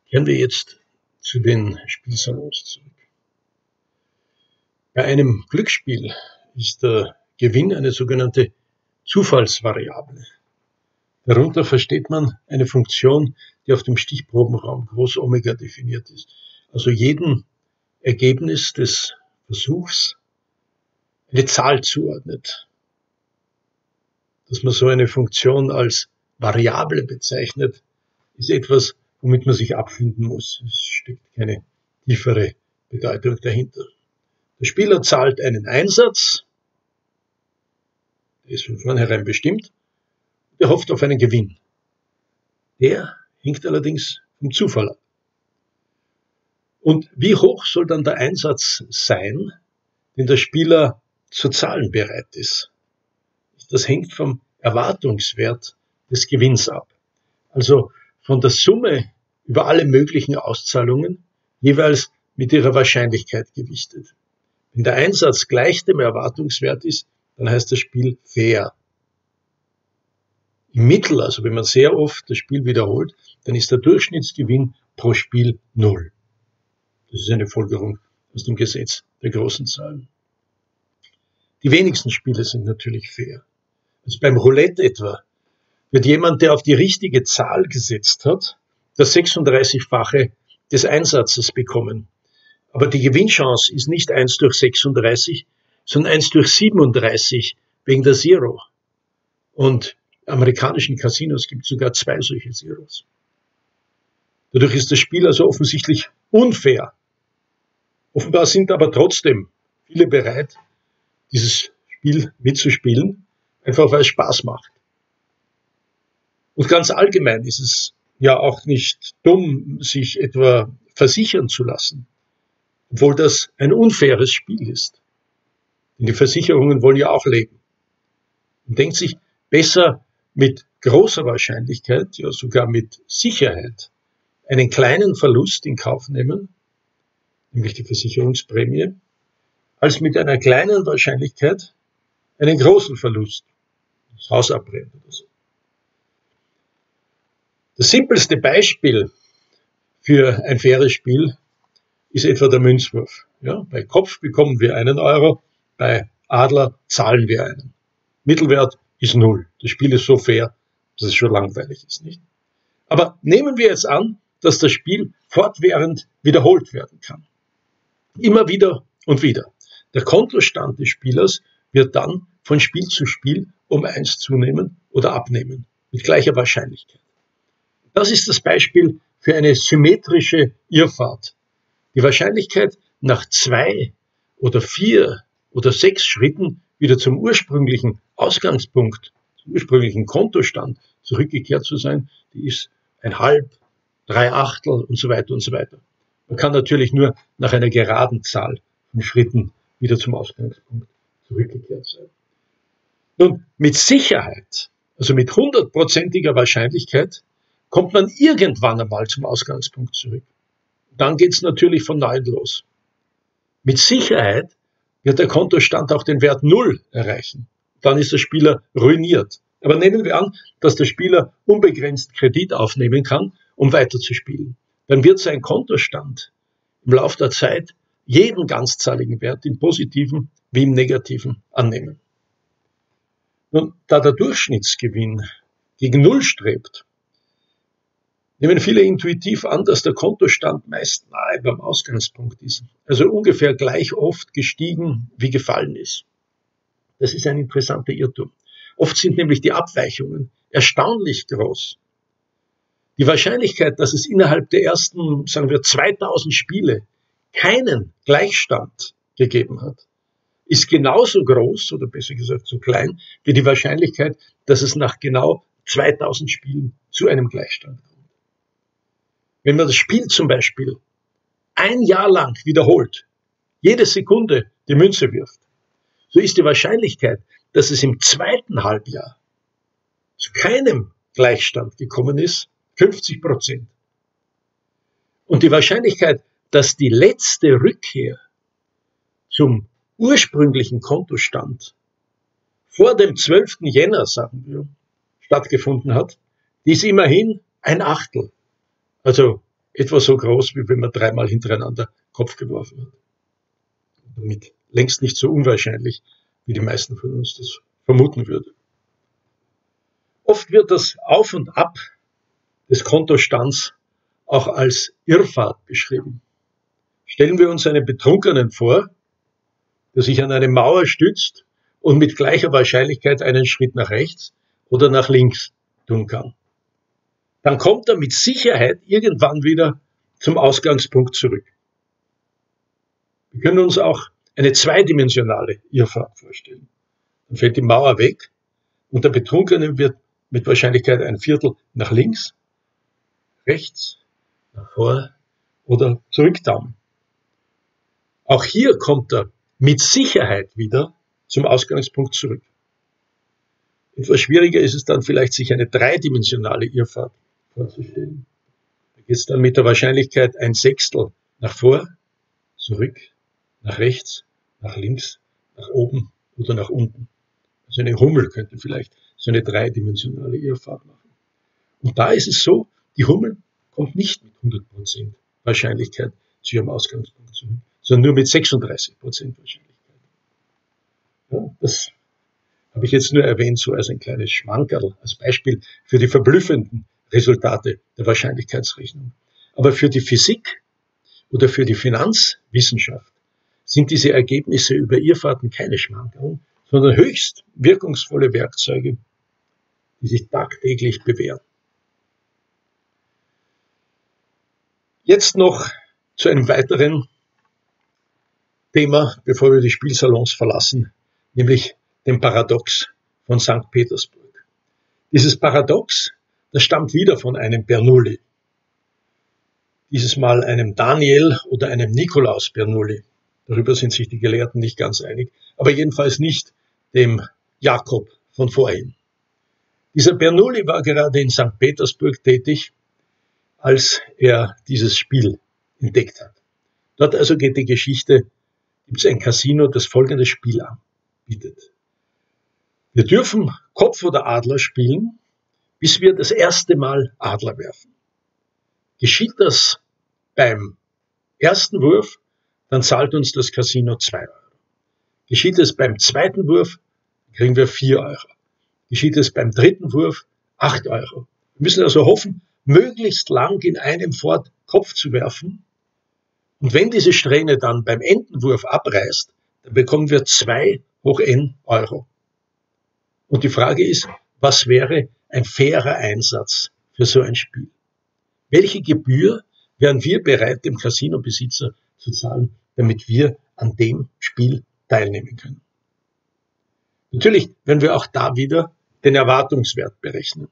Kehren wir jetzt zu den Spielsalons zurück. Bei einem Glücksspiel ist der Gewinn eine sogenannte Zufallsvariable. Darunter versteht man eine Funktion, die auf dem Stichprobenraum Groß Omega definiert ist. Also jedem Ergebnis des Versuchs eine Zahl zuordnet. Dass man so eine Funktion als Variable bezeichnet, ist etwas, womit man sich abfinden muss. Es steckt keine tiefere Bedeutung dahinter. Der Spieler zahlt einen Einsatz, der ist von vornherein bestimmt, er hofft auf einen Gewinn. Der hängt allerdings vom Zufall ab. Und wie hoch soll dann der Einsatz sein, den der Spieler zu zahlen bereit ist? Das hängt vom Erwartungswert des Gewinns ab. Also von der Summe über alle möglichen Auszahlungen, jeweils mit ihrer Wahrscheinlichkeit gewichtet. Wenn der Einsatz gleich dem Erwartungswert ist, dann heißt das Spiel fair. Im Mittel, also wenn man sehr oft das Spiel wiederholt, dann ist der Durchschnittsgewinn pro Spiel 0. Das ist eine Folgerung aus dem Gesetz der großen Zahlen. Die wenigsten Spiele sind natürlich fair. Also beim Roulette etwa wird jemand, der auf die richtige Zahl gesetzt hat, das 36-fache des Einsatzes bekommen. Aber die Gewinnchance ist nicht 1 durch 36, sondern 1 durch 37 wegen der Zero. Und in amerikanischen Casinos gibt es sogar 2 solche Zeros. Dadurch ist das Spiel also offensichtlich unfair. Offenbar sind aber trotzdem viele bereit, dieses Spiel mitzuspielen, einfach weil es Spaß macht. Und ganz allgemein ist es ja auch nicht dumm, sich etwa versichern zu lassen, obwohl das ein unfaires Spiel ist. Denn die Versicherungen wollen ja auch leben. Man denkt sich, besser mit großer Wahrscheinlichkeit, ja sogar mit Sicherheit, einen kleinen Verlust in Kauf nehmen, nämlich die Versicherungsprämie, als mit einer kleinen Wahrscheinlichkeit einen großen Verlust, das Haus abbrennt oder so. Das simpelste Beispiel für ein faires Spiel ist etwa der Münzwurf. Ja, bei Kopf bekommen wir 1 Euro, bei Adler zahlen wir einen. Mittelwert ist 0. Das Spiel ist so fair, dass es schon langweilig ist, nicht? Aber nehmen wir jetzt an, dass das Spiel fortwährend wiederholt werden kann. Immer wieder und wieder. Der Kontostand des Spielers wird dann von Spiel zu Spiel um 1 zunehmen oder abnehmen, mit gleicher Wahrscheinlichkeit. Das ist das Beispiel für eine symmetrische Irrfahrt. Die Wahrscheinlichkeit, nach 2 oder 4 oder 6 Schritten wieder zum ursprünglichen Ausgangspunkt, zum ursprünglichen Kontostand zurückgekehrt zu sein, die ist 1/2, 3/8 und so weiter und so weiter. Man kann natürlich nur nach einer geraden Zahl von Schritten wieder zum Ausgangspunkt zurückgekehrt sein. Nun, mit Sicherheit, also mit 100%iger Wahrscheinlichkeit, kommt man irgendwann einmal zum Ausgangspunkt zurück. Dann geht es natürlich von neuem los. Mit Sicherheit wird der Kontostand auch den Wert 0 erreichen. Dann ist der Spieler ruiniert. Aber nehmen wir an, dass der Spieler unbegrenzt Kredit aufnehmen kann, um weiterzuspielen. Dann wird sein Kontostand im Laufe der Zeit jeden ganzzahligen Wert im positiven wie im negativen annehmen. Nun, da der Durchschnittsgewinn gegen 0 strebt, nehmen viele intuitiv an, dass der Kontostand meist nahe beim Ausgangspunkt ist, also ungefähr gleich oft gestiegen wie gefallen ist. Das ist ein interessanter Irrtum. Oft sind nämlich die Abweichungen erstaunlich groß. Die Wahrscheinlichkeit, dass es innerhalb der ersten, sagen wir, 2000 Spiele keinen Gleichstand gegeben hat, ist genauso groß, oder besser gesagt so klein, wie die Wahrscheinlichkeit, dass es nach genau 2000 Spielen zu einem Gleichstand kommt. Wenn man das Spiel zum Beispiel 1 Jahr lang wiederholt, jede Sekunde die Münze wirft, so ist die Wahrscheinlichkeit, dass es im zweiten Halbjahr zu keinem Gleichstand gekommen ist, 50%. Und die Wahrscheinlichkeit, dass die letzte Rückkehr zum ursprünglichen Kontostand vor dem 12. Jänner, sagen wir, stattgefunden hat, die ist immerhin 1/8. Also etwa so groß, wie wenn man dreimal hintereinander Kopf geworfen hat. Damit längst nicht so unwahrscheinlich, wie die meisten von uns das vermuten würden. Oft wird das Auf und Ab des Kontostands auch als Irrfahrt beschrieben. Stellen wir uns einen Betrunkenen vor, der sich an eine Mauer stützt und mit gleicher Wahrscheinlichkeit einen Schritt nach rechts oder nach links tun kann. Dann kommt er mit Sicherheit irgendwann wieder zum Ausgangspunkt zurück. Wir können uns auch eine zweidimensionale Irrfahrt vorstellen. Dann fällt die Mauer weg und der Betrunkene wird mit Wahrscheinlichkeit ein Viertel nach links, rechts, nach vor oder zurücktaumeln. Auch hier kommt er mit Sicherheit wieder zum Ausgangspunkt zurück. Etwas schwieriger ist es dann vielleicht, sich eine dreidimensionale Irrfahrt vorzustellen. Da geht es dann mit der Wahrscheinlichkeit ein Sechstel nach vor, zurück, nach rechts, nach links, nach oben oder nach unten. Also eine Hummel könnte vielleicht so eine dreidimensionale Irrfahrt machen. Und da ist es so, die Hummel kommt nicht mit 100% Wahrscheinlichkeit zu ihrem Ausgangspunkt zurück, sondern nur mit 36% Wahrscheinlichkeit. Ja, das habe ich jetzt nur erwähnt, so als ein kleines Schmankerl, als Beispiel für die verblüffenden Resultate der Wahrscheinlichkeitsrechnung. Aber für die Physik oder für die Finanzwissenschaft sind diese Ergebnisse über Irrfahrten keine Schmankerl, sondern höchst wirkungsvolle Werkzeuge, die sich tagtäglich bewähren. Jetzt noch zu einem weiteren Thema, bevor wir die Spielsalons verlassen, nämlich dem Paradox von St. Petersburg. Dieses Paradox, das stammt wieder von einem Bernoulli. Dieses Mal einem Daniel oder einem Nikolaus Bernoulli. Darüber sind sich die Gelehrten nicht ganz einig, aber jedenfalls nicht dem Jakob von vorhin. Dieser Bernoulli war gerade in St. Petersburg tätig, als er dieses Spiel entdeckt hat. Dort also geht die Geschichte, gibt es ein Casino, das folgendes Spiel anbietet. Wir dürfen Kopf oder Adler spielen, bis wir das erste Mal Adler werfen. Geschieht das beim ersten Wurf, dann zahlt uns das Casino 2 Euro. Geschieht es beim zweiten Wurf, kriegen wir 4 Euro. Geschieht es beim dritten Wurf, 8 Euro. Wir müssen also hoffen, möglichst lang in einem Fort Kopf zu werfen. Und wenn diese Strähne dann beim Entenwurf abreißt, dann bekommen wir 2 hoch n Euro. Und die Frage ist, was wäre ein fairer Einsatz für so ein Spiel? Welche Gebühr wären wir bereit, dem Casinobesitzer zu zahlen, damit wir an dem Spiel teilnehmen können? Natürlich werden wir auch da wieder den Erwartungswert berechnen.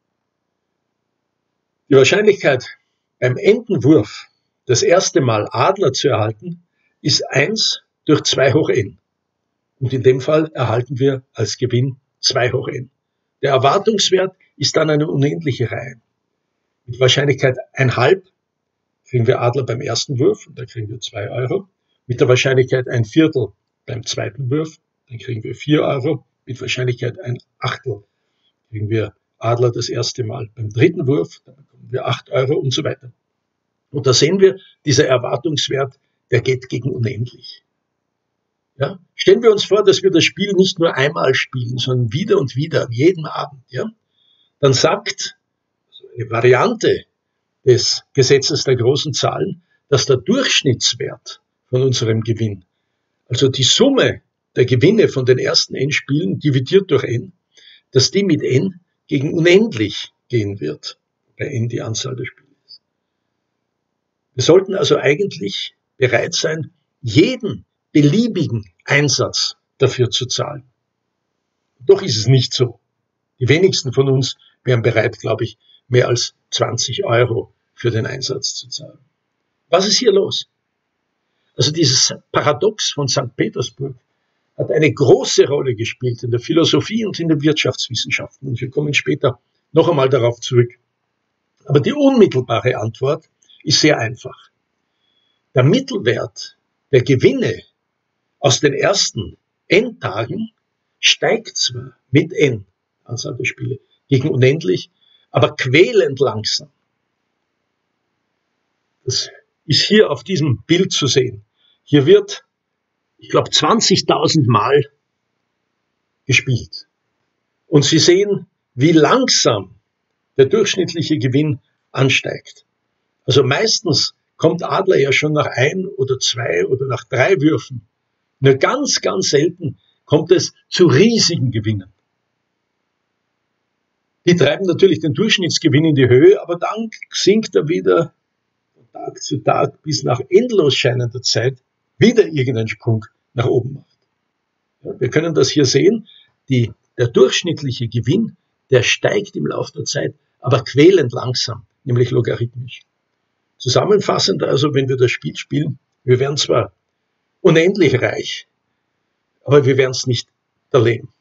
Die Wahrscheinlichkeit, beim Entenwurf das erste Mal Adler zu erhalten, ist 1 durch 2 hoch n. Und in dem Fall erhalten wir als Gewinn 2 hoch n. Der Erwartungswert ist dann eine unendliche Reihe. Mit Wahrscheinlichkeit 1,5 kriegen wir Adler beim ersten Wurf, und da kriegen wir 2 Euro. Mit der Wahrscheinlichkeit 1/4 beim zweiten Wurf, dann kriegen wir 4 Euro. Mit Wahrscheinlichkeit 1/8 kriegen wir Adler das erste Mal beim dritten Wurf, dann bekommen wir 8 Euro und so weiter. Und da sehen wir, dieser Erwartungswert, der geht gegen unendlich. Ja? Stellen wir uns vor, dass wir das Spiel nicht nur einmal spielen, sondern wieder und wieder, jeden Abend. Ja? Dann sagt also eine Variante des Gesetzes der großen Zahlen, dass der Durchschnittswert von unserem Gewinn, also die Summe der Gewinne von den ersten n Spielen dividiert durch n, dass die mit n gegen unendlich gehen wird, bei n die Anzahl der Spiele ist. Wir sollten also eigentlich bereit sein, jeden beliebigen Einsatz dafür zu zahlen. Doch ist es nicht so. Die wenigsten von uns wären bereit, glaube ich, mehr als 20 Euro für den Einsatz zu zahlen. Was ist hier los? Also dieses Paradox von St. Petersburg hat eine große Rolle gespielt in der Philosophie und in den Wirtschaftswissenschaften. Und wir kommen später noch einmal darauf zurück. Aber die unmittelbare Antwort ist sehr einfach. Der Mittelwert der Gewinne aus den ersten n Tagen steigt zwar mit n, Anzahl der Spiele, gegen unendlich, aber quälend langsam. Das ist hier auf diesem Bild zu sehen. Hier wird, ich glaube, 20.000 Mal gespielt. Und Sie sehen, wie langsam der durchschnittliche Gewinn ansteigt. Also meistens kommt Adler ja schon nach 1 oder 2 oder nach 3 Würfen. Nur ganz, ganz selten kommt es zu riesigen Gewinnen. Die treiben natürlich den Durchschnittsgewinn in die Höhe, aber dann sinkt er wieder von Tag zu Tag bis nach endlos scheinender Zeit wieder irgendeinen Sprung nach oben macht. Ja, wir können das hier sehen. Der durchschnittliche Gewinn, der steigt im Laufe der Zeit, aber quälend langsam, nämlich logarithmisch. Zusammenfassend also, wenn wir das Spiel spielen, wir werden zwar unendlich reich, aber wir werden es nicht erleben.